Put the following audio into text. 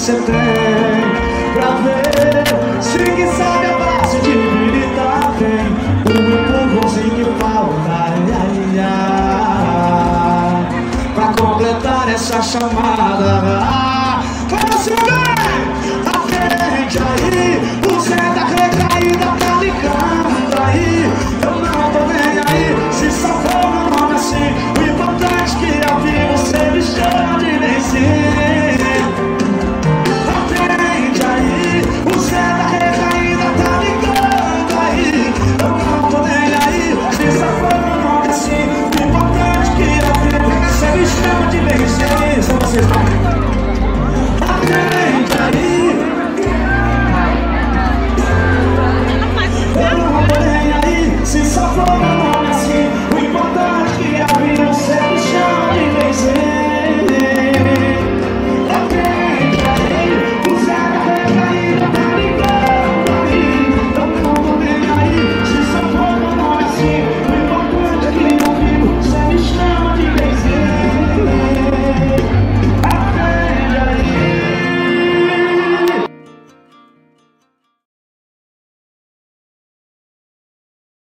você tem pra ver se quem sabe a base de vida tem um empurrãozinho que falta, pra completar essa chamada.